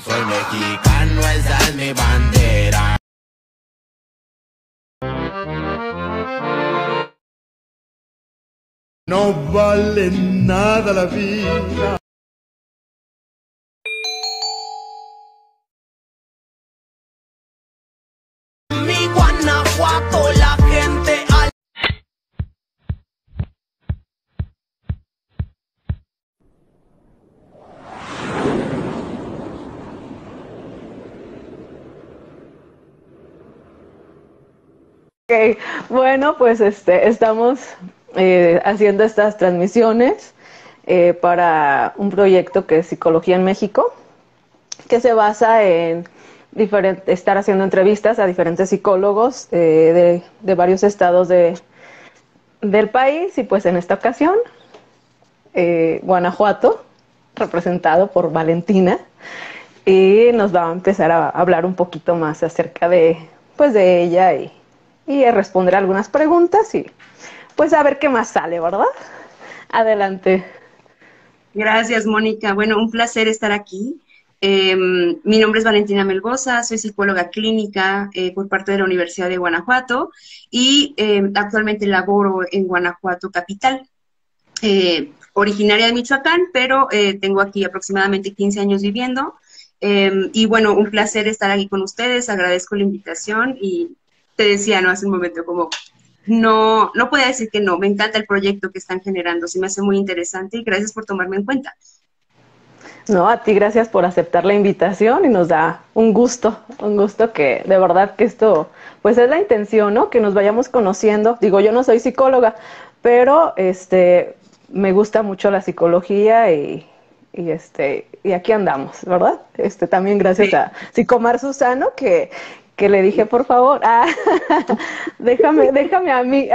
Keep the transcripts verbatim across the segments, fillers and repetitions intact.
Soy mexicano, esa es mi bandera. No vale nada la vida. Mi Guanajuato, la gente al... Ok, bueno, pues este, estamos eh, haciendo estas transmisiones eh, para un proyecto que es Psicología en México, que se basa en diferente, estar haciendo entrevistas a diferentes psicólogos eh, de, de varios estados de, del país, y pues en esta ocasión eh, Guanajuato, representado por Valentina, y nos va a empezar a hablar un poquito más acerca de, pues, de ella y, y a responder algunas preguntas y pues a ver qué más sale, ¿verdad? Adelante. Gracias, Mónica. Bueno, un placer estar aquí. Eh, mi nombre es Valentina Melgoza, soy psicóloga clínica eh, por parte de la Universidad de Guanajuato y eh, actualmente laboro en Guanajuato capital. Eh, originaria de Michoacán, pero eh, tengo aquí aproximadamente quince años viviendo. Eh, y bueno, un placer estar aquí con ustedes, agradezco la invitación y te decía, ¿no? Hace un momento como no, no puedo decir que no, me encanta el proyecto que están generando, se me hace muy interesante y gracias por tomarme en cuenta. No, a ti gracias por aceptar la invitación y nos da un gusto, un gusto que de verdad que esto, pues es la intención, ¿no? Que nos vayamos conociendo. Digo, yo no soy psicóloga, pero este, me gusta mucho la psicología y, y este, y aquí andamos, ¿verdad? Este, también gracias Sí. a Psicomar Susano que, que le dije, por favor, ah, déjame, déjame a mí.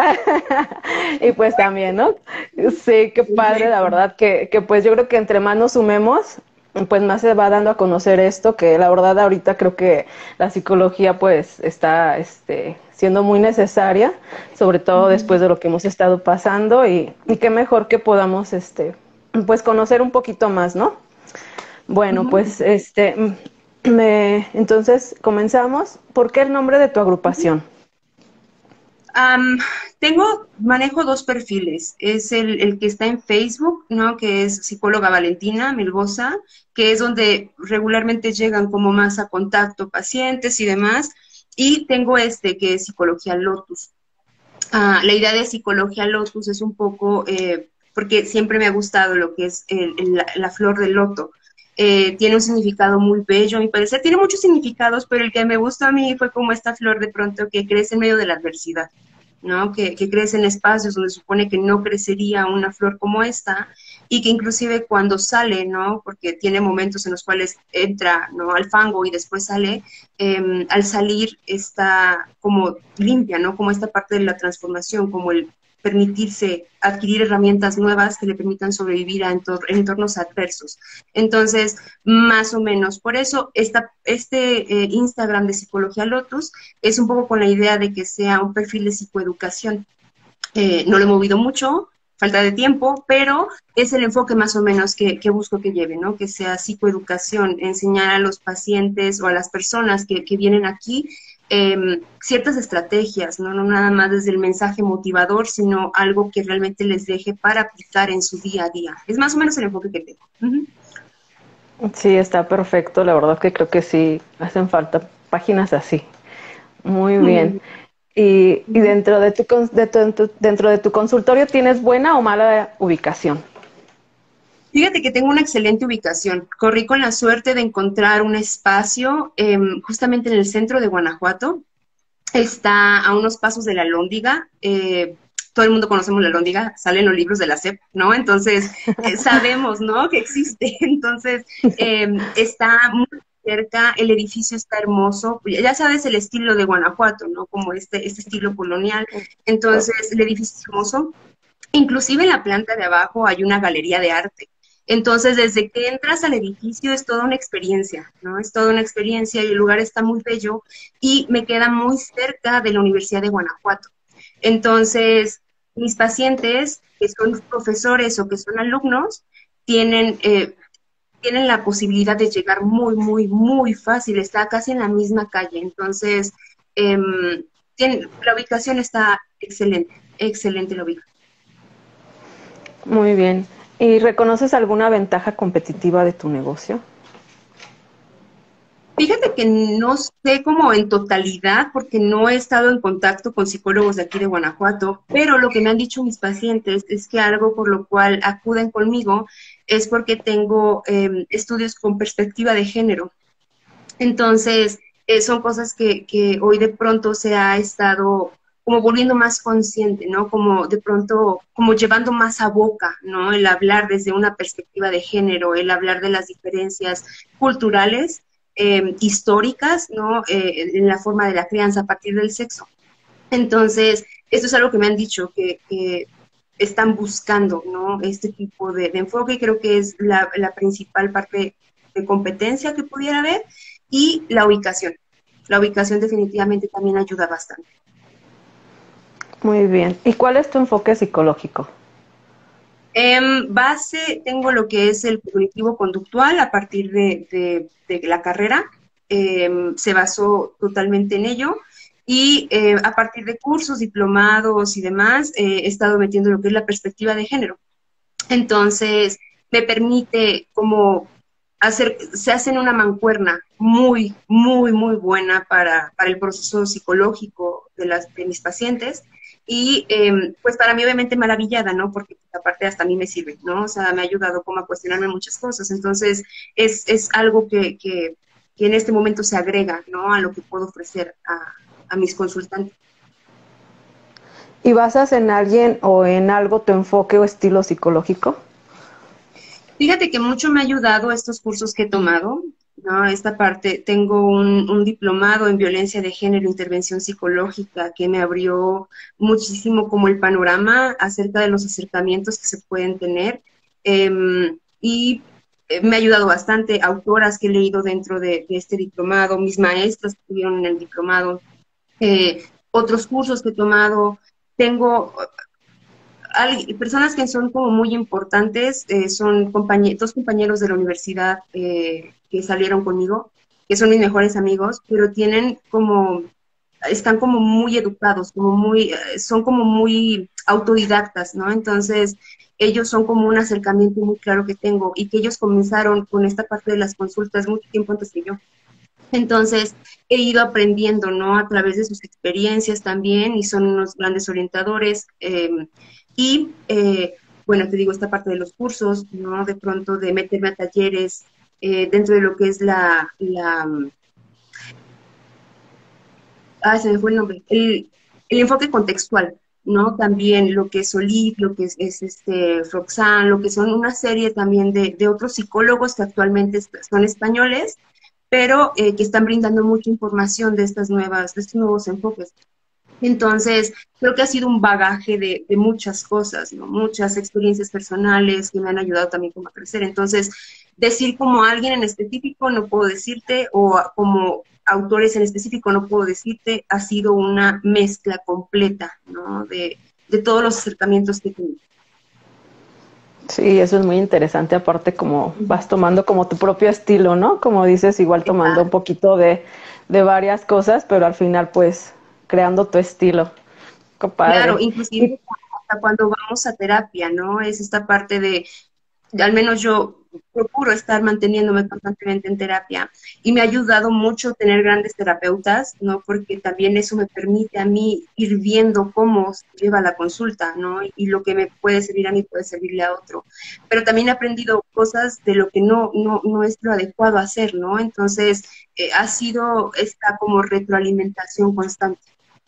Y pues también, ¿no? Sí, qué padre, la verdad, que, que pues yo creo que entre más nos sumemos, pues más se va dando a conocer esto, que la verdad ahorita creo que la psicología pues está este, siendo muy necesaria, sobre todo después de lo que hemos estado pasando, y, y qué mejor que podamos este, pues conocer un poquito más, ¿no? Bueno, pues este, me, entonces comenzamos. ¿Por qué el nombre de tu agrupación? Um, tengo, manejo dos perfiles. Es el, el que está en Facebook, ¿no? Que es psicóloga Valentina Melgoza, que es donde regularmente llegan como más a contacto pacientes y demás. Y tengo este, que es Psicología Lotus. Uh, la idea de Psicología Lotus es un poco, eh, porque siempre me ha gustado lo que es el, el, la, la flor del loto. Eh, tiene un significado muy bello, a mi parecer. Tiene muchos significados, pero el que me gustó a mí fue como esta flor de pronto que crece en medio de la adversidad, ¿no? Que, que crece en espacios donde supone que no crecería una flor como esta y que inclusive cuando sale, ¿no? Porque tiene momentos en los cuales entra, ¿no? Al fango y después sale, eh, al salir está como limpia, ¿no? Como esta parte de la transformación, como el permitirse adquirir herramientas nuevas que le permitan sobrevivir a entor en entornos adversos. Entonces, más o menos, por eso esta, este eh, Instagram de Psicología Lotus es un poco con la idea de que sea un perfil de psicoeducación. Eh, no lo he movido mucho, falta de tiempo, pero es el enfoque más o menos que, que busco que lleve, ¿no? Que sea psicoeducación, enseñar a los pacientes o a las personas que, que vienen aquí eh, ciertas estrategias, ¿no? No nada más desde el mensaje motivador, sino algo que realmente les deje para aplicar en su día a día. Es más o menos el enfoque que tengo. Uh-huh. Sí, está perfecto, la verdad que creo que sí, hacen falta páginas así. Muy bien. Uh-huh. Y, y dentro de tu, de tu, dentro de tu consultorio, ¿tienes buena o mala ubicación? Fíjate que tengo una excelente ubicación. Corrí con la suerte de encontrar un espacio eh, justamente en el centro de Guanajuato. Está a unos pasos de la Lóndiga. Eh, todo el mundo conocemos la Lóndiga, salen los libros de la S E P, ¿no? Entonces, eh, sabemos, ¿no? Que existe. Entonces, eh, está muy cerca, el edificio está hermoso. Ya sabes el estilo de Guanajuato, ¿no? Como este, este estilo colonial. Entonces, el edificio es hermoso. Inclusive en la planta de abajo hay una galería de arte. Entonces, desde que entras al edificio es toda una experiencia, ¿no? Es toda una experiencia y el lugar está muy bello y me queda muy cerca de la Universidad de Guanajuato. Entonces, mis pacientes, que son profesores o que son alumnos, tienen, eh, tienen la posibilidad de llegar muy, muy, muy fácil, está casi en la misma calle, entonces em, tiene, la ubicación está excelente, excelente la ubicación. Muy bien. ¿Y reconoces alguna ventaja competitiva de tu negocio? Fíjate que no sé cómo en totalidad, porque no he estado en contacto con psicólogos de aquí de Guanajuato, pero lo que me han dicho mis pacientes es que algo por lo cual acuden conmigo es porque tengo eh, estudios con perspectiva de género. Entonces, eh, son cosas que, que hoy de pronto se ha estado como volviendo más consciente, ¿no? Como de pronto, como llevando más a boca, ¿no? El hablar desde una perspectiva de género, el hablar de las diferencias culturales, eh, históricas, ¿no? Eh, en la forma de la crianza a partir del sexo. Entonces, esto es algo que me han dicho, que, que están buscando, ¿no? Este tipo de, de enfoque, y creo que es la, la principal parte de competencia que pudiera haber, y la ubicación. La ubicación definitivamente también ayuda bastante. Muy bien. ¿Y cuál es tu enfoque psicológico? En base tengo lo que es el cognitivo conductual a partir de, de, de la carrera. Eh, se basó totalmente en ello. Y eh, a partir de cursos, diplomados y demás, eh, he estado metiendo lo que es la perspectiva de género. Entonces, me permite como hacer, se hacen una mancuerna muy, muy, muy buena para, para el proceso psicológico de, las, de mis pacientes. Y eh, pues para mí obviamente maravillada, ¿no? Porque aparte hasta a mí me sirve, ¿no? O sea, me ha ayudado como a cuestionarme muchas cosas. Entonces, es, es algo que, que, que en este momento se agrega, ¿no? A lo que puedo ofrecer a, a mis consultantes. ¿Y basas en alguien o en algo tu enfoque o estilo psicológico? Fíjate que mucho me ha ayudado estos cursos que he tomado, ¿no? Esta parte, tengo un, un diplomado en violencia de género e intervención psicológica que me abrió muchísimo como el panorama acerca de los acercamientos que se pueden tener. Eh, y me ha ayudado bastante, autoras que he leído dentro de, de este diplomado, mis maestras que estuvieron en el diplomado, eh, otros cursos que he tomado. Tengo Hay personas que son como muy importantes, eh, son compañe dos compañeros de la universidad eh, que salieron conmigo, que son mis mejores amigos, pero tienen como, están como muy educados, como muy, eh, son como muy autodidactas, ¿no? Entonces, ellos son como un acercamiento muy claro que tengo, y que ellos comenzaron con esta parte de las consultas mucho tiempo antes que yo. Entonces, he ido aprendiendo, ¿no? A través de sus experiencias también, y son unos grandes orientadores. Eh, y, eh, bueno, te digo, esta parte de los cursos, ¿no? De pronto de meterme a talleres eh, dentro de lo que es la, la... Ah, se me fue el nombre. El, el enfoque contextual, ¿no? También lo que es Solid, lo que es, es este Roxanne, lo que son una serie también de, de otros psicólogos que actualmente son españoles, pero eh, que están brindando mucha información de estas nuevas, de estos nuevos enfoques. Entonces, creo que ha sido un bagaje de, de muchas cosas, ¿no? Muchas experiencias personales que me han ayudado también como a crecer. Entonces, decir como alguien en específico no puedo decirte, o como autores en específico no puedo decirte, ha sido una mezcla completa, ¿no? De, de todos los acercamientos que he tenido. Sí, eso es muy interesante, aparte como vas tomando como tu propio estilo, ¿no? Como dices, igual tomando un poquito de, de varias cosas, pero al final pues creando tu estilo. Compadre. Claro, inclusive hasta cuando vamos a terapia, ¿no? Es esta parte de, al menos yo procuro estar manteniéndome constantemente en terapia, y me ha ayudado mucho tener grandes terapeutas, ¿no? Porque también eso me permite a mí ir viendo cómo se lleva la consulta, ¿no? Y, y lo que me puede servir a mí puede servirle a otro. Pero también he aprendido cosas de lo que no, no, no es lo adecuado hacer, ¿no? Entonces, eh, ha sido esta como retroalimentación constante.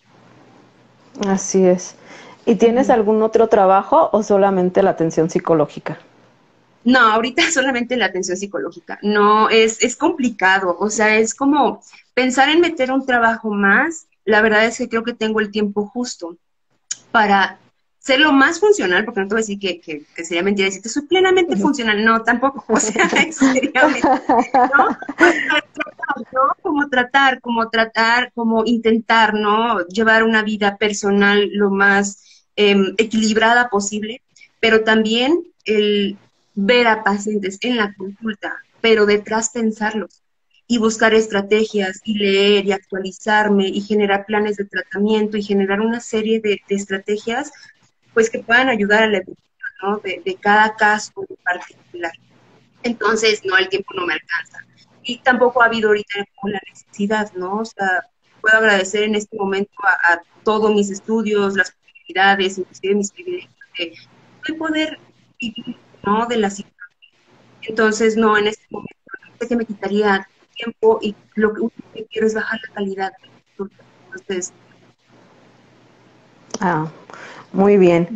Así es. ¿Y tienes uh-huh. algún otro trabajo o solamente la atención psicológica? No, ahorita solamente la atención psicológica. No, es, es complicado. O sea, es como pensar en meter un trabajo más. La verdad es que creo que tengo el tiempo justo para ser lo más funcional, porque no te voy a decir que, que, que sería mentira decirte soy plenamente funcional. No, tampoco. O sea, seriamente, ¿no? ¿no? Como tratar, como tratar, como intentar, ¿no? Llevar una vida personal lo más eh, equilibrada posible, pero también el ver a pacientes en la consulta pero detrás pensarlos y buscar estrategias y leer y actualizarme y generar planes de tratamiento y generar una serie de, de estrategias pues que puedan ayudar a la evolución, ¿no? de, de cada caso en particular. Entonces, no, el tiempo no me alcanza. Y tampoco ha habido ahorita como la necesidad, ¿no? O sea, puedo agradecer en este momento a, a todos mis estudios, las posibilidades, inclusive mis privilegios de, de poder vivir, ¿no? De la situación. Entonces, no, en este momento sé que me quitaría tiempo y lo que único que quiero es bajar la calidad. Entonces, Ah, muy bien.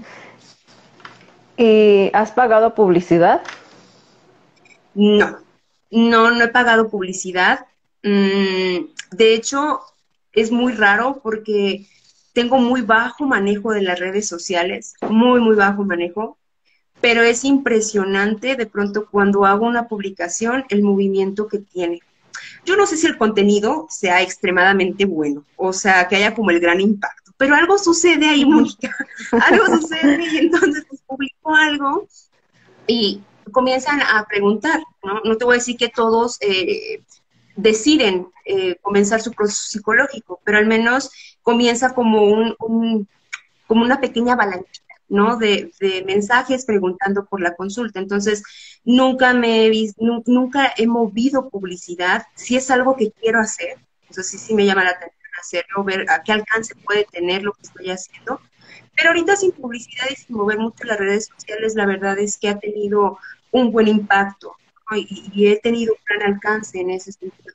¿Y has pagado publicidad? no, no, no he pagado publicidad. Mm, de hecho, es muy raro porque tengo muy bajo manejo de las redes sociales, muy, muy bajo manejo, pero es impresionante de pronto cuando hago una publicación el movimiento que tiene. Yo no sé si el contenido sea extremadamente bueno, o sea, que haya como el gran impacto, pero algo sucede ahí, Mónica, algo sucede y entonces pues, publico algo y comienzan a preguntar, ¿no? No te voy a decir que todos eh, deciden eh, comenzar su proceso psicológico, pero al menos comienza como, un, un, como una pequeña avalancha, ¿no? De, de mensajes preguntando por la consulta. Entonces, nunca me he visto, nu nunca he movido publicidad. Si es algo que quiero hacer, entonces sí, sí me llama la atención hacerlo, ver a qué alcance puede tener lo que estoy haciendo. Pero ahorita sin publicidad y sin mover mucho las redes sociales, la verdad es que ha tenido un buen impacto, ¿no? y, y he tenido un gran alcance en ese sentido.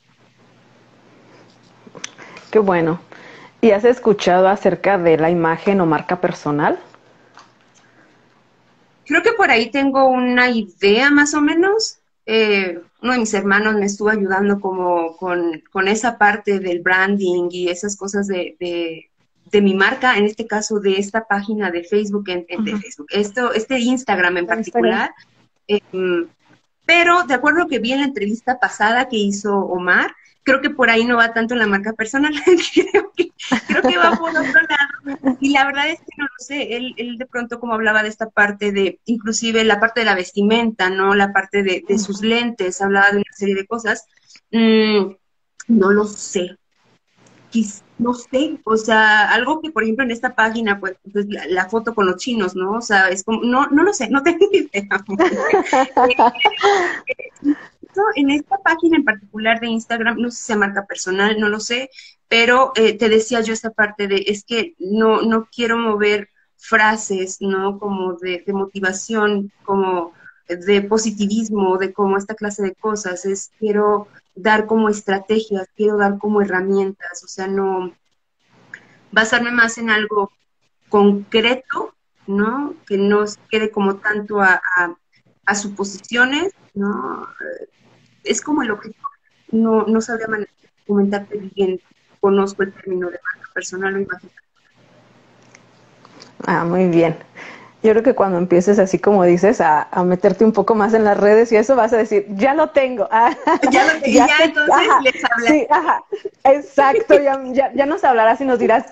Qué bueno. ¿Y has escuchado acerca de la imagen o marca personal? Creo que por ahí tengo una idea más o menos. Eh, uno de mis hermanos me estuvo ayudando como con, con esa parte del branding y esas cosas de, de, de mi marca, en este caso de esta página de Facebook, en, en- de Ujú. Facebook, esto, este Instagram en De Instagram. particular. Eh, pero de acuerdo a lo que vi en la entrevista pasada que hizo Omar, creo que por ahí no va tanto en la marca personal, creo que, creo que va por otro lado. Y la verdad es que no lo sé, él, él de pronto como hablaba de esta parte de, inclusive la parte de la vestimenta, ¿no? La parte de, de sus lentes, hablaba de una serie de cosas. Mm, no lo sé, Quiz- no sé, o sea, algo que por ejemplo en esta página, pues, pues, la, la foto con los chinos, ¿no? O sea, es como, no, no lo sé, no tengo ni idea. Esto, en esta página en particular de Instagram, no sé si sea marca personal, no lo sé, pero eh, te decía yo esta parte de, es que no, no quiero mover frases, ¿no? Como de, de motivación, como de positivismo, de como esta clase de cosas, es quiero dar como estrategias, quiero dar como herramientas, o sea, no basarme más en algo concreto, ¿no? Que no se quede como tanto a, a, a suposiciones, ¿no? Es como el objetivo. No, no sabría man- comentarte bien, conozco el término de marca personal o imagen. Ah, muy bien. Yo creo que cuando empieces así como dices a, a meterte un poco más en las redes y eso vas a decir, ya lo tengo. Ah, Ya lo y ya ya sé, entonces ajá, les habla. sí, ajá, exacto, ya, ya, ya nos hablarás y nos dirás,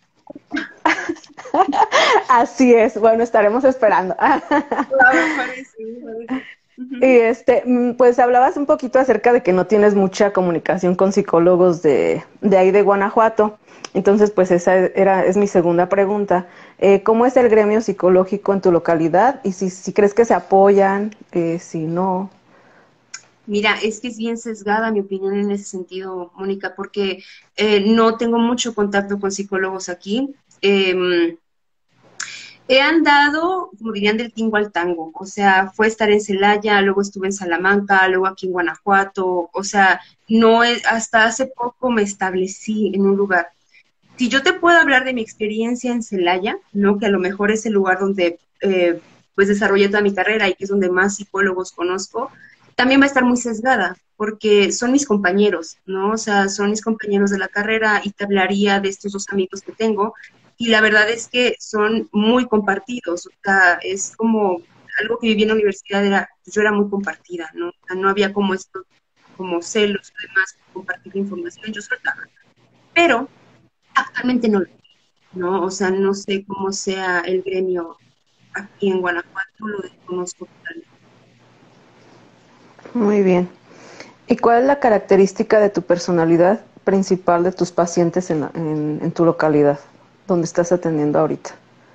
así es, bueno, estaremos esperando. Ah, me parece, me parece. Y Ujú. este, mm, pues hablabas un poquito acerca de que no tienes mucha comunicación con psicólogos de, de ahí de Guanajuato. Entonces, pues esa era, es mi segunda pregunta. Eh, ¿cómo es el gremio psicológico en tu localidad? Y si, si crees que se apoyan, eh, si no. Mira, es que es bien sesgada mi opinión en ese sentido, Mónica, porque eh, no tengo mucho contacto con psicólogos aquí. Em, He andado, como dirían, del tingo al tango, o sea, fue estar en Celaya, luego estuve en Salamanca, luego aquí en Guanajuato, o sea, no es, hasta hace poco me establecí en un lugar. Si yo te puedo hablar de mi experiencia en Celaya, ¿no? Que a lo mejor es el lugar donde eh, pues desarrollé toda mi carrera y que es donde más psicólogos conozco, también va a estar muy sesgada, porque son mis compañeros, ¿no? O sea, son mis compañeros de la carrera y te hablaría de estos dos amigos que tengo, y la verdad es que son muy compartidos, o sea, es como algo que viví en la universidad, era, yo era muy compartida, ¿no? O sea, no había como estos, como celos y demás, compartir información, yo soltaba. Pero actualmente no lo sé, ¿no? O sea, no sé cómo sea el gremio aquí en Guanajuato, lo desconozco totalmente. Muy bien. ¿Y cuál es la característica de tu personalidad principal de tus pacientes en, la- en, en tu localidad, donde estás atendiendo ahorita?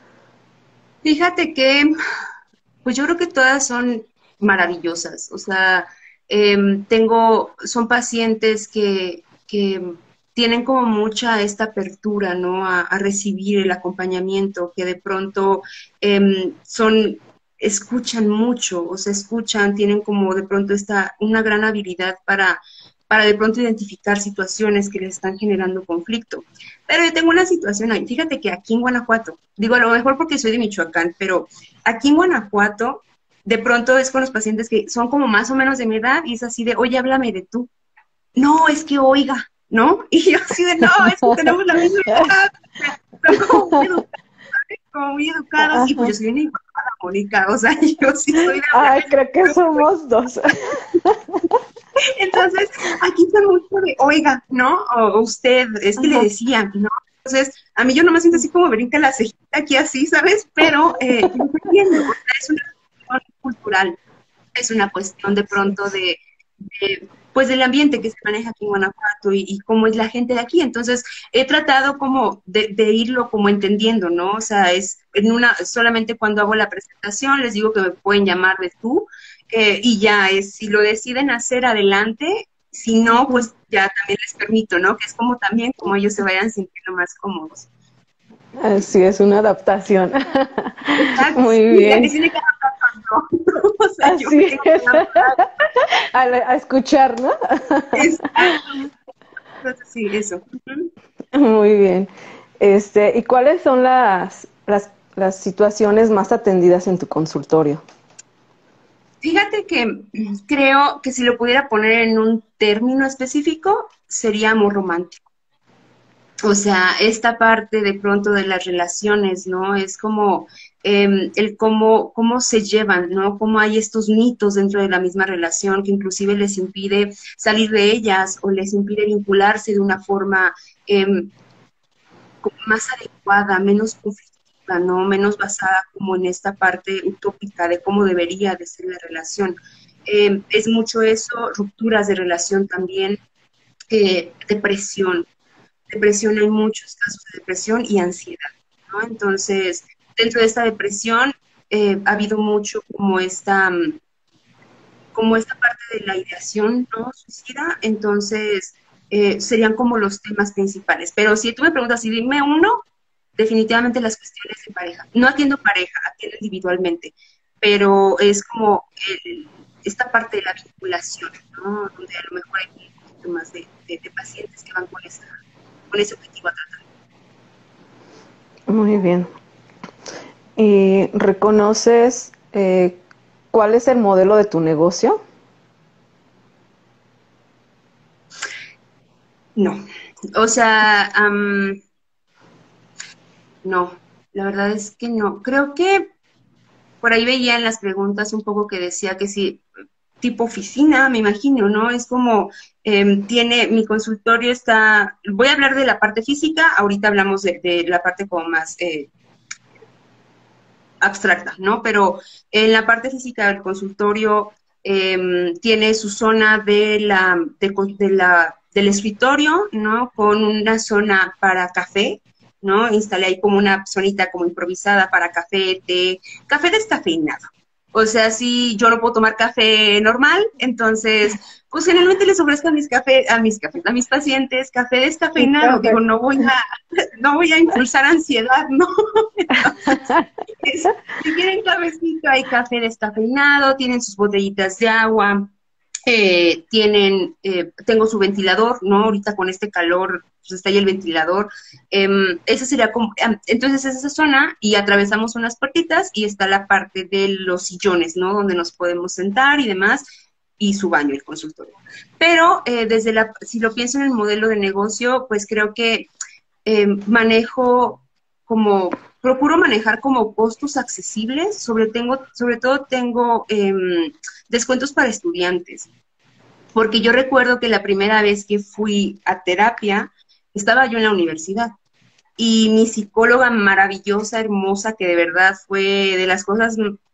Fíjate que, pues yo creo que todas son maravillosas. O sea, em, tengo, son pacientes que, que tienen como mucha esta apertura, ¿no? A, a recibir el acompañamiento, que de pronto em, son, escuchan mucho, o sea, escuchan, tienen como de pronto esta, una gran habilidad para, para de pronto identificar situaciones que les están generando conflicto. Pero yo tengo una situación ahí. Fíjate que aquí en Guanajuato, digo a lo mejor porque soy de Michoacán, pero aquí en Guanajuato, de pronto es con los pacientes que son como más o menos de mi edad y es así de, oye, háblame de tú. No, es que oiga, ¿no? Y yo así de, no, es que tenemos la misma edad. Son como muy educados, ¿sabes? Como muy educados. Y pues yo soy una informada, Mónica, o sea, yo sí soy de... Ay, creo que somos dos. Entonces, aquí son mucho de, oiga, ¿no? O, o usted, es que le Ajá. decían, ¿no? Entonces, a mí yo no me siento así como brinca la cejita aquí así, ¿sabes? Pero eh, yo entiendo, o sea, es una cuestión cultural, es una cuestión de pronto de, de, pues del ambiente que se maneja aquí en Guanajuato y, y cómo es la gente de aquí. Entonces, he tratado como de, de irlo como entendiendo, ¿no? O sea, es en una, solamente cuando hago la presentación les digo que me pueden llamar de tú, eh, y ya es, si lo deciden hacer adelante, si no, pues ya también les permito, ¿no? Que es como también como ellos se vayan sintiendo más cómodos. Así es, una adaptación. Exacto, Muy sí, la que bien. tiene que adaptar soy yo. O sea, yo me Así tengo que es. adaptar. A, a escuchar, ¿no? Exacto. Entonces, sí, eso. Ujú. Muy bien. Este, ¿y cuáles son las, las, las situaciones más atendidas en tu consultorio? Fíjate que mm, creo que si lo pudiera poner en un término específico, sería amor romántico. O sea, esta parte de pronto de las relaciones, ¿no? Es como eh, el cómo, cómo se llevan, ¿no? Cómo hay estos mitos dentro de la misma relación que inclusive les impide salir de ellas o les impide vincularse de una forma eh, más adecuada, menos conflictiva, ¿no? Menos basada como en esta parte utópica de cómo debería de ser la relación. Eh, es mucho eso, rupturas de relación también, eh, depresión. Depresión, hay muchos casos de depresión y ansiedad, ¿no? Entonces, dentro de esta depresión eh, ha habido mucho como esta, mm, como esta parte de la ideación, ¿no? Suicida, entonces eh, serían como los temas principales. Pero si tú me preguntas, si dime uno, definitivamente las cuestiones de pareja. No atiendo pareja, atiendo individualmente, pero es como el- esta parte de la vinculación, ¿no? Donde a lo mejor hay un poquito más de, de- de pacientes que van con, esa, con ese objetivo a tratar. Muy bien. ¿Y reconoces eh, cuál es el modelo de tu negocio? No, o sea, am, no, la verdad es que no. Creo que por ahí veía en las preguntas un poco que decía que sí, tipo oficina, me imagino, ¿no? Es como, em, tiene, mi consultorio está, voy a hablar de la parte física, ahorita hablamos de, de la parte como más eh, abstracta, ¿no? Pero en la parte física del consultorio em, tiene su zona de la, de, de la, del escritorio, ¿no? Con una zona para café, ¿no? Instalé ahí como una zonita como improvisada para café, té, café descafeinado. O sea, si yo no puedo tomar café normal, entonces, pues generalmente les ofrezco a mis cafés, a mis cafés, a mis pacientes café Un descafeinado. café. Digo, no voy a, no voy a impulsar ansiedad, ¿no? Entonces, es- si quieren cafecito, hay café descafeinado, tienen sus botellitas de agua, eh, tienen, eh, tengo su ventilador, ¿no? Ahorita con este calor, pues está ahí el ventilador. Em, esa sería como, em, entonces es esa zona y atravesamos unas puertitas y está la parte de los sillones, ¿no? Donde nos podemos sentar y demás, y su baño, el consultorio. Pero eh, desde la, si lo pienso en el modelo de negocio, pues creo que eh, manejo como, procuro manejar como costos accesibles, sobre, tengo, sobre todo tengo em, descuentos para estudiantes, porque yo recuerdo que la primera vez que fui a terapia, estaba yo en la universidad y mi psicóloga maravillosa, hermosa, que de verdad fue de las cosas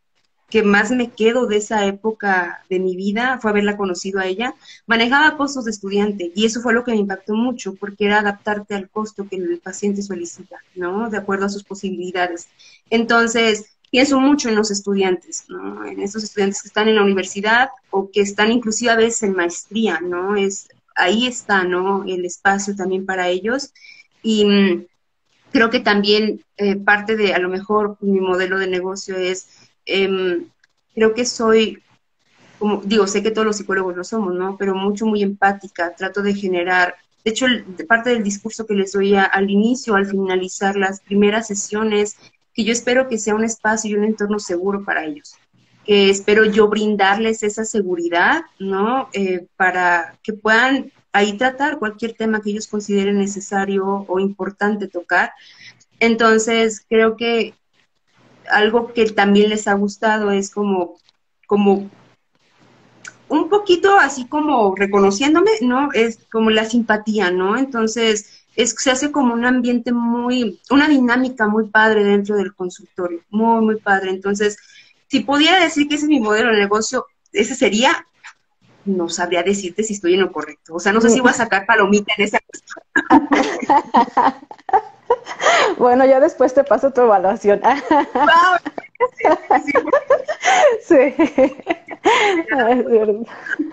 que más me quedo de esa época de mi vida fue haberla conocido a ella. Manejaba costos de estudiante y eso fue lo que me impactó mucho porque era adaptarte al costo que el paciente solicita, ¿no? De acuerdo a sus posibilidades. Entonces, pienso mucho en los estudiantes, ¿no? En esos estudiantes que están en la universidad o que están inclusive a veces en maestría, ¿no? Es, ahí está, ¿no? El espacio también para ellos. Y mm, creo que también eh, parte de, a lo mejor, mi modelo de negocio es, em, creo que soy, como digo, sé que todos los psicólogos lo somos, ¿no? Pero mucho, muy empática, trato de generar, de hecho, el- de parte del discurso que les doy a- al inicio, al finalizar las primeras sesiones, que yo espero que sea un espacio y un entorno seguro para ellos, que espero yo brindarles esa seguridad, ¿no? Eh, para que puedan ahí tratar cualquier tema que ellos consideren necesario o importante tocar. Entonces, creo que algo que también les ha gustado es como, como un poquito así como reconociéndome, ¿no? Es como la simpatía, ¿no? Entonces, es, se hace como un ambiente muy, una dinámica muy padre dentro del consultorio, muy, muy padre. Entonces, si pudiera decir que ese es mi modelo de negocio, ese sería, no sabría decirte si estoy en lo correcto. O sea, no sé si voy a sacar palomita en esa. Bueno, ya después te paso tu evaluación. ¡Wow! Sí, Sí, es verdad.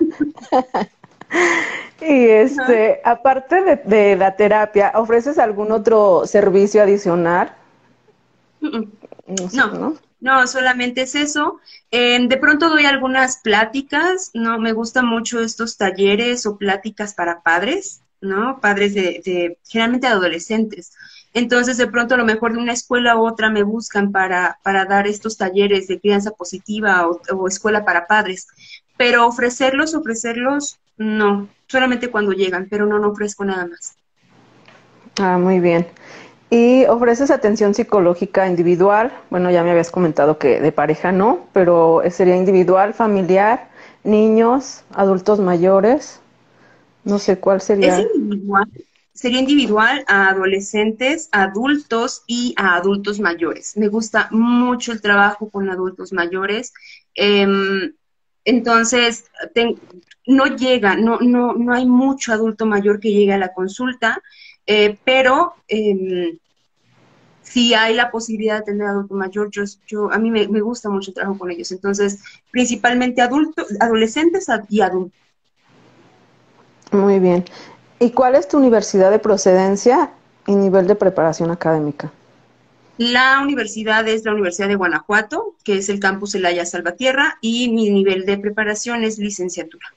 Y ajá. este, aparte de, de la terapia, ¿ofreces algún otro servicio adicional? Mm, mm. No sé, No, ¿no? no, solamente es eso. Eh, de pronto doy algunas pláticas, ¿no? Me gustan mucho estos talleres o pláticas para padres, ¿no? Padres de, de generalmente adolescentes. Entonces, de pronto, a lo mejor de una escuela u otra me buscan para, para dar estos talleres de crianza positiva o, o escuela para padres. Pero ofrecerlos, ofrecerlos, no, solamente cuando llegan, pero no, no ofrezco nada más. Ah, muy bien. ¿Y ofreces atención psicológica individual? Bueno, ya me habías comentado que de pareja no, pero sería individual, familiar, niños, adultos mayores. No sé cuál Es sería. individual, sería individual a adolescentes, adultos y a adultos mayores. Me gusta mucho el trabajo con adultos mayores. Em, entonces, ten- no llega, no, no, no hay mucho adulto mayor que llegue a la consulta, eh, pero em, si hay la posibilidad de tener adulto mayor, yo, yo, a mí me, me gusta mucho el trabajo con ellos. Entonces, principalmente adultos, adolescentes a- y adultos. Muy bien. ¿Y cuál es tu universidad de procedencia y nivel de preparación académica? La universidad es la Universidad de Guanajuato, que es el campus Elaya Salvatierra, y mi nivel de preparación es licenciatura.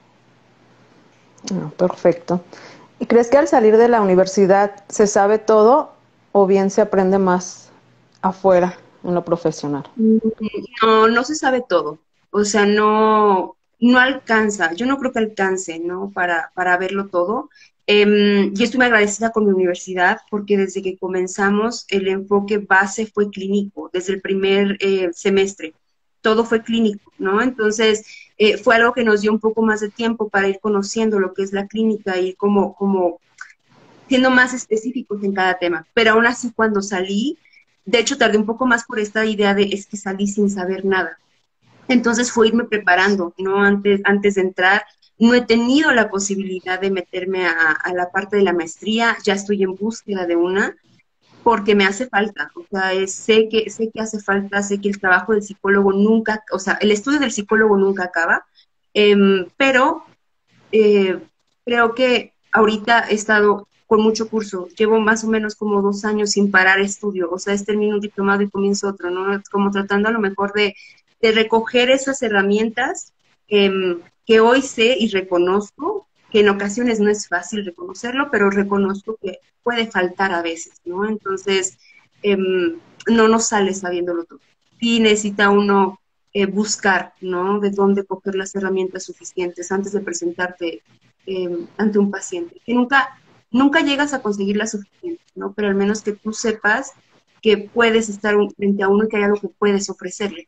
Ah, perfecto. ¿Y crees que al salir de la universidad se sabe todo o bien se aprende más afuera en lo profesional? Mm, No, no se sabe todo. O sea, no, no alcanza. Yo no creo que alcance, ¿no? Para, para verlo todo. Em, y estoy muy agradecida con mi universidad porque desde que comenzamos el enfoque base fue clínico, desde el primer eh, semestre. Todo fue clínico, ¿no? Entonces, eh, fue algo que nos dio un poco más de tiempo para ir conociendo lo que es la clínica y como, como siendo más específicos en cada tema. Pero aún así, cuando salí, de hecho, tardé un poco más por esta idea de es que salí sin saber nada. Entonces fue irme preparando, ¿no? Antes, antes de entrar, no he tenido la posibilidad de meterme a, a la parte de la maestría, ya estoy en búsqueda de una, porque me hace falta, o sea, es- sé que, sé que hace falta, sé que el trabajo del psicólogo nunca, o sea, el estudio del psicólogo nunca acaba, em, pero eh, creo que ahorita he estado con mucho curso, llevo más o menos como dos años sin parar estudio, o sea, es termino un diplomado y comienzo otro, ¿no? Es como tratando a lo mejor de, de recoger esas herramientas em, que hoy sé y reconozco, que en ocasiones no es fácil reconocerlo, pero reconozco que puede faltar a veces, ¿no? Entonces, em, no nos sale sabiéndolo todo. Sí necesita uno eh, buscar, ¿no? De dónde coger las herramientas suficientes antes de presentarte eh, ante un paciente. Que nunca, nunca llegas a conseguir las suficientes, ¿no? Pero al menos que tú sepas que puedes estar un- frente a uno y que hay algo que puedes ofrecerle.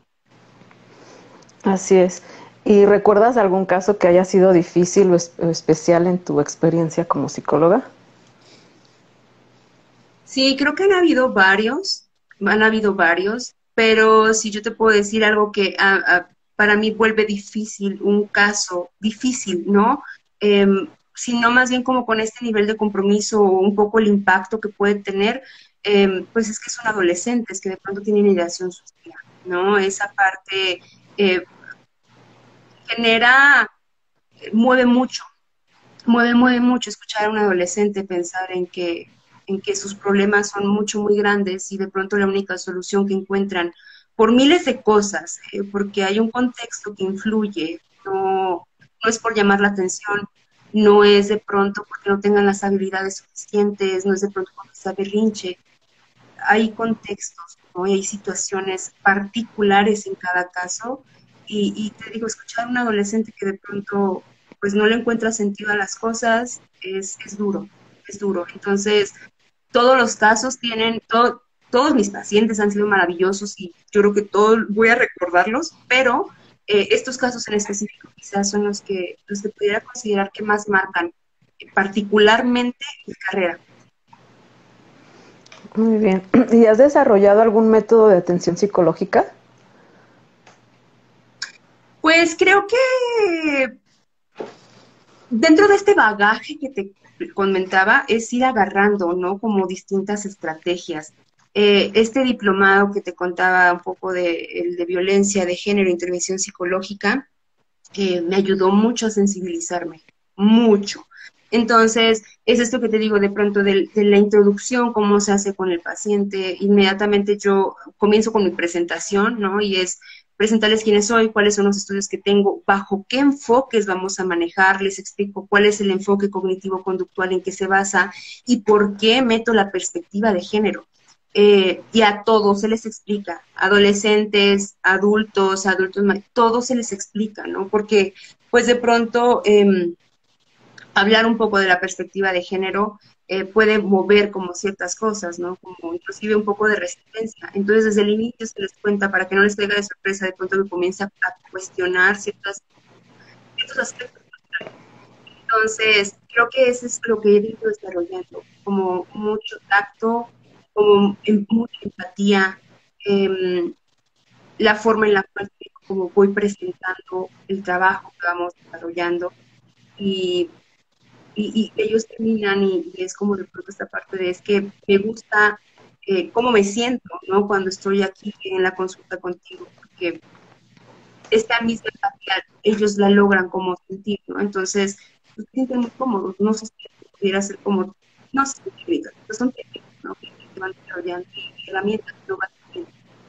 Así es. ¿Y recuerdas algún caso que haya sido difícil o, es- o especial en tu experiencia como psicóloga? Sí, creo que han habido varios, han habido varios. pero si yo te puedo decir algo que a, a, para mí vuelve difícil, un caso difícil, ¿no? Eh, sino más bien como con este nivel de compromiso o un poco el impacto que puede tener, eh, pues es que son adolescentes que de pronto tienen ideación suicida, ¿no? Esa parte eh, genera, mueve mucho, mueve, mueve mucho escuchar a un adolescente pensar en que, en que sus problemas son mucho, muy grandes y de pronto la única solución que encuentran por miles de cosas, eh, porque hay un contexto que influye, no, no es por llamar la atención, no es de pronto porque no tengan las habilidades suficientes, no es de pronto porque sea berrinche, hay contextos, ¿no? Y hay situaciones particulares en cada caso, y, y te digo, escuchar a un adolescente que de pronto pues no le encuentra sentido a las cosas, es, es duro, es duro. Entonces, todos los casos tienen, todo, todos mis pacientes han sido maravillosos y yo creo que todos voy a recordarlos, pero eh, estos casos en específico quizás son los que, los que pudiera considerar que más marcan, eh, particularmente mi carrera. Muy bien. ¿Y has desarrollado algún método de atención psicológica? Pues creo que dentro de este bagaje que te comentaba, es ir agarrando, ¿no? Como distintas estrategias. Eh, este diplomado que te contaba un poco de, el de violencia de género, intervención psicológica, eh, me ayudó mucho a sensibilizarme, mucho. Entonces, es esto que te digo de pronto de, de la introducción, cómo se hace con el paciente. Inmediatamente yo comienzo con mi presentación, ¿no? Y es presentarles quiénes soy, cuáles son los estudios que tengo, bajo qué enfoques vamos a manejar, les explico cuál es el enfoque cognitivo-conductual en que se basa y por qué meto la perspectiva de género. Eh, y a todos se les explica, adolescentes, adultos, adultos, todo se les explica, ¿no? Porque, pues de pronto, eh, hablar un poco de la perspectiva de género eh, puede mover como ciertas cosas, ¿no? Como inclusive un poco de resistencia. Entonces, desde el inicio se les cuenta para que no les caiga de sorpresa de pronto que comienza a cuestionar ciertas, ciertos aspectos. Entonces, creo que eso es lo que he ido desarrollando, como mucho tacto, como en, mucha empatía, eh, la forma en la cual como voy presentando el trabajo que vamos desarrollando y Y, y ellos terminan y, y es como de pronto esta parte de es que me gusta eh, cómo me siento, ¿no? Cuando estoy aquí en la consulta contigo, porque esta misma empatía ellos la logran como sentir, ¿no? Entonces, pues, se sienten muy cómodos, no sé si pudiera ser como, no sé, técnicas, pero son técnicas, ¿no? Que se van desarrollando y herramientas que lo van haciendo.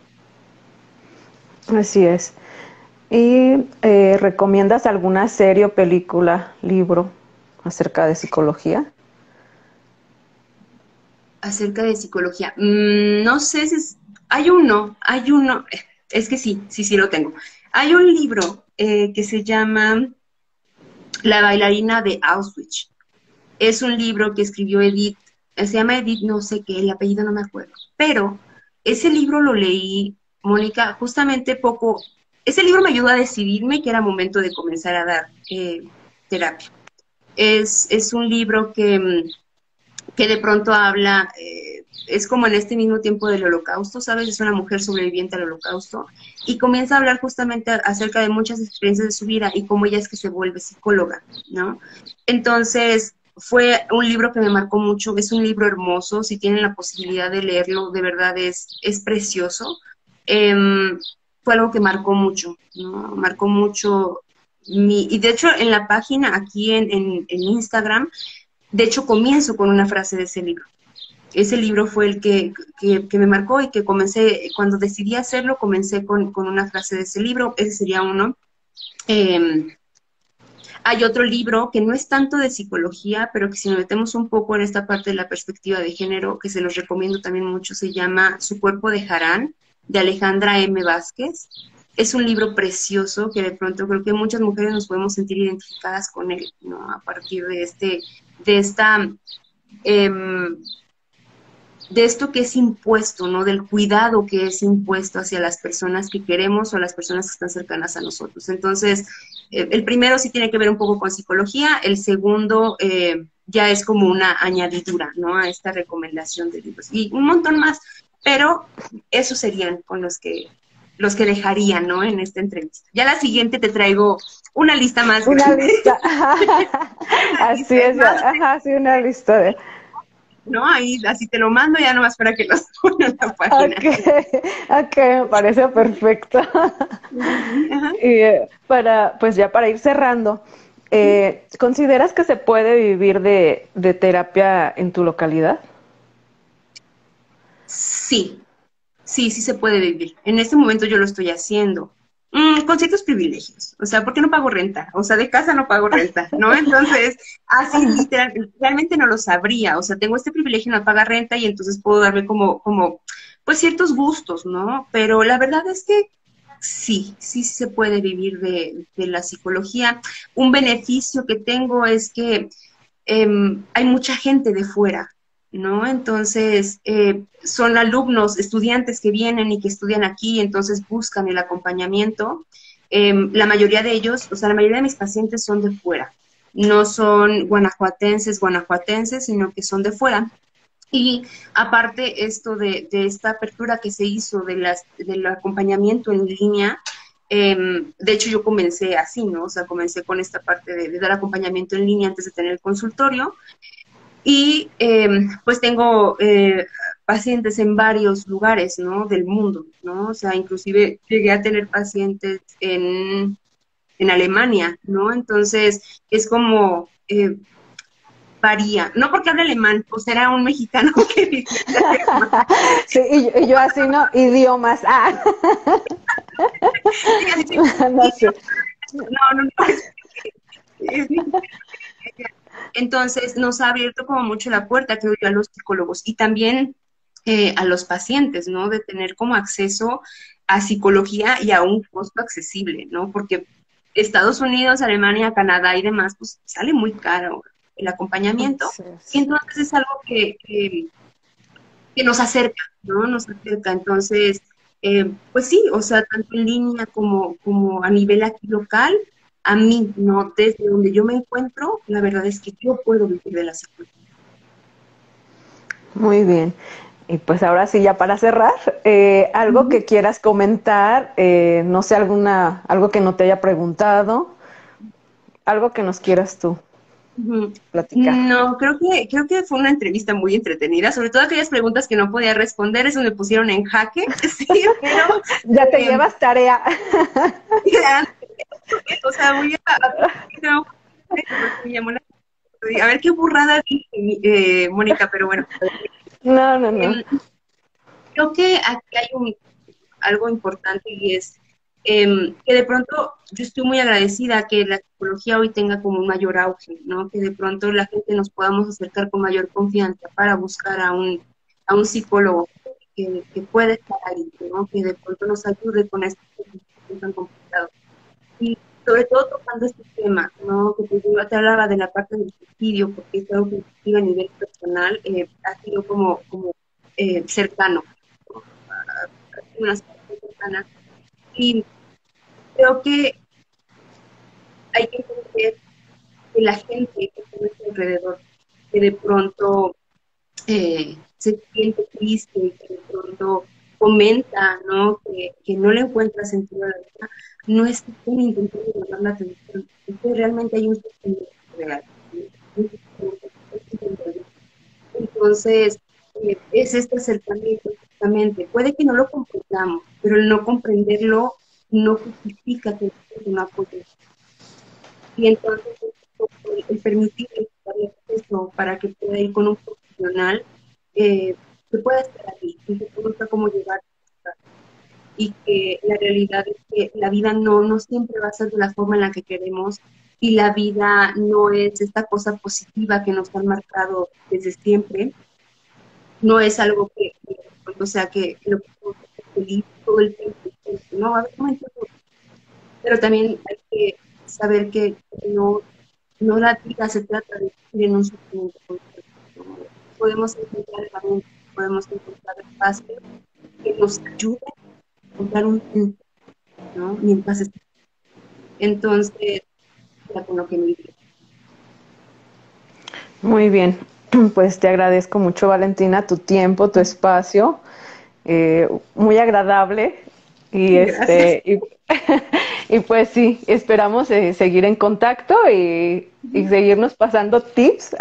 Así es. ¿Y eh, recomiendas alguna serie o película, libro acerca de psicología? Acerca de psicología. Mm, no sé si es, hay uno, hay uno, es que sí, sí, sí lo tengo. Hay un libro eh, que se llama La bailarina de Auschwitz. Es un libro que escribió Edith, se llama Edith no sé qué, el apellido no me acuerdo, pero ese libro lo leí, Mónica, justamente poco, ese libro me ayudó a decidirme que era momento de comenzar a dar eh, terapia. Es, es un libro que, que de pronto habla, eh, es como en este mismo tiempo del Holocausto, ¿sabes? Es una mujer sobreviviente al Holocausto y comienza a hablar justamente acerca de muchas experiencias de su vida y cómo ella es que se vuelve psicóloga, ¿no? Entonces, fue un libro que me marcó mucho, es un libro hermoso, si tienen la posibilidad de leerlo, de verdad es, es precioso. Eh, fue algo que marcó mucho, ¿no? Marcó mucho mi, y de hecho en la página aquí en, en, en Instagram, de hecho comienzo con una frase de ese libro. Ese libro fue el que, que, que me marcó y que comencé, cuando decidí hacerlo, comencé con, con una frase de ese libro, ese sería uno. Eh, hay otro libro que no es tanto de psicología, pero que si nos metemos un poco en esta parte de la perspectiva de género, que se los recomiendo también mucho, se llama Su cuerpo de Harán, de Alejandra M. Vázquez. Es un libro precioso que de pronto creo que muchas mujeres nos podemos sentir identificadas con él, ¿no? A partir de este, de esta, eh, de esto que es impuesto, ¿no? Del cuidado que es impuesto hacia las personas que queremos o las personas que están cercanas a nosotros. Entonces, eh, el primero sí tiene que ver un poco con psicología, el segundo eh, ya es como una añadidura, ¿no? A esta recomendación de libros. Y un montón más. pero esos serían con los que los que dejaría, ¿no? En esta entrevista. Ya la siguiente te traigo una lista más. Una grande. lista. Así es, ajá, sí, una lista de... ¿No? Ahí, así te lo mando ya nomás para que los ponga en la página. Ok, ok, me parece perfecto. Y eh, para, pues ya para ir cerrando, eh, ¿consideras que se puede vivir de, de terapia en tu localidad? Sí, sí, sí se puede vivir. En este momento yo lo estoy haciendo. Mm, con ciertos privilegios. O sea, ¿por qué no pago renta? O sea, de casa no pago renta, ¿no? Entonces, así literal, realmente no lo sabría. O sea, tengo este privilegio de no pagar renta y entonces puedo darme como, como, pues ciertos gustos, ¿no? Pero la verdad es que sí, sí se puede vivir de, de la psicología. Un beneficio que tengo es que em, hay mucha gente de fuera, ¿no? Entonces, eh, son alumnos, estudiantes que vienen y que estudian aquí, entonces buscan el acompañamiento. Eh, la mayoría de ellos, o sea, la mayoría de mis pacientes son de fuera. No son guanajuatenses, guanajuatenses, sino que son de fuera. Y aparte esto de, de esta apertura que se hizo de las, del acompañamiento en línea, eh, de hecho yo comencé así, ¿no? O sea, comencé con esta parte de, de dar acompañamiento en línea antes de tener el consultorio. Y eh, pues tengo eh, pacientes en varios lugares, ¿no? Del mundo, ¿no? O sea, inclusive llegué a tener pacientes en, en Alemania, ¿no? Entonces, es como eh, varía. No porque hable alemán, pues era un mexicano que vivía en Alemania. Sí, y, y yo así, ¿no? Idiomas. Ah. Sí, así, No sé. no, no, no. Es, es, entonces, nos ha abierto como mucho la puerta, creo yo, a los psicólogos y también eh, a los pacientes, ¿no? De tener como acceso a psicología y a un costo accesible, ¿no? Porque Estados Unidos, Alemania, Canadá y demás, pues sale muy caro el acompañamiento. Y entonces es algo que, que, que nos acerca, ¿no? Nos acerca. Entonces, eh, pues sí, o sea, tanto en línea como, como a nivel aquí local, a mí, ¿no? Desde donde yo me encuentro, la verdad es que yo puedo vivir de la psicología. Muy bien. Y pues ahora sí, ya para cerrar, eh, algo uh-huh. que quieras comentar, eh, no sé, alguna, algo que no te haya preguntado, algo que nos quieras tú uh-huh. platicar. No, creo que, creo que fue una entrevista muy entretenida, sobre todo aquellas preguntas que no podía responder, eso me pusieron en jaque, sí, pero... ya te eh, llevas tarea. O sea, voy a... A ver qué burrada dije, eh, Mónica, pero bueno. No, no, no. Eh, creo que aquí hay un, algo importante y es eh, que de pronto yo estoy muy agradecida que la psicología hoy tenga como un mayor auge, ¿no? Que de pronto la gente nos podamos acercar con mayor confianza para buscar a un, a un psicólogo que, que pueda estar ahí, ¿no? Que de pronto nos ayude con este tema tan complicado. Y sobre todo tocando este tema, ¿no? Que te, te hablaba de la parte del suicidio, porque es algo que a nivel personal eh, ha sido como, como eh, cercano, ¿no? A unas personas cercanas. Y creo que hay que entender que la gente que está a nuestro alrededor, que de pronto eh, se siente triste y que de pronto comenta, ¿no? Que, que no le encuentra sentido a la vida, no es que estén intentando llamar la atención, es que realmente hay un sentimiento real. Entonces, eh, es este acercamiento justamente. Puede que no lo comprendamos, pero el no comprenderlo no justifica que no apoye. Y entonces, el, el permitirle eso para que pueda ir con un profesional, eh, que pueda estar ahí, y que conozca cómo llevar. Y que la realidad es que la vida no, no siempre va a ser de la forma en la que queremos y la vida no es esta cosa positiva que nos han marcado desde siempre, no es algo que, que o sea, que lo que estamos feliz todo el tiempo, no, a ver, pero también hay que saber que no, no la vida se trata de vivir en un sufrimiento, podemos encontrar herramientas, podemos encontrar espacios que nos ayuden encontrar un punto, ¿no? Mientras está. Entonces, ya con lo que me digo. Muy bien, pues te agradezco mucho, Valentina, tu tiempo, tu espacio eh, muy agradable y este y, y pues sí, esperamos eh, seguir en contacto y, y seguirnos pasando tips,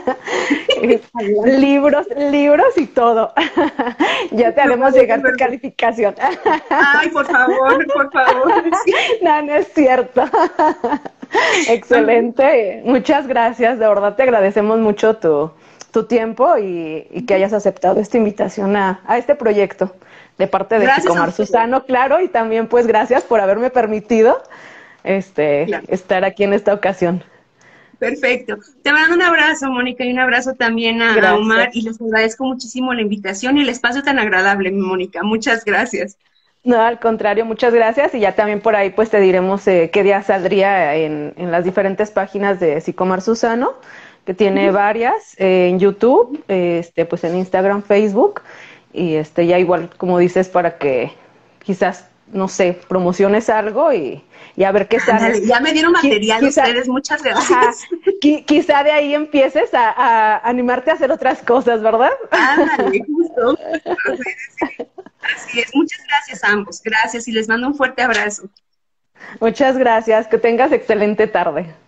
libros, libros y todo. Ya te haremos llegar tu calificación. Ay, por favor, por favor. Sí. No, no es cierto. Excelente. Muchas gracias. De verdad te agradecemos mucho tu, tu tiempo y, y que hayas aceptado esta invitación a, a este proyecto de parte de Psicomar Susano, claro, y también pues gracias por haberme permitido este, claro. estar aquí en esta ocasión. Perfecto. Te mando un abrazo, Mónica, y un abrazo también a, a Omar, y les agradezco muchísimo la invitación y el espacio tan agradable, Mónica. Muchas gracias. No, al contrario, muchas gracias, y ya también por ahí pues te diremos eh, qué día saldría en, en las diferentes páginas de Psicomar Susano, que tiene uh-huh. varias, eh, en YouTube, eh, este, pues en Instagram, Facebook, y este ya igual, como dices, para que quizás, no sé, promociones algo y, y a ver qué sale. Ándale, ya me dieron material quizá, ustedes, muchas gracias. Ajá, qui, quizá de ahí empieces a, a animarte a hacer otras cosas, ¿verdad? Ándale, justo. Así es, muchas gracias a ambos, gracias y les mando un fuerte abrazo. Muchas gracias, que tengas excelente tarde.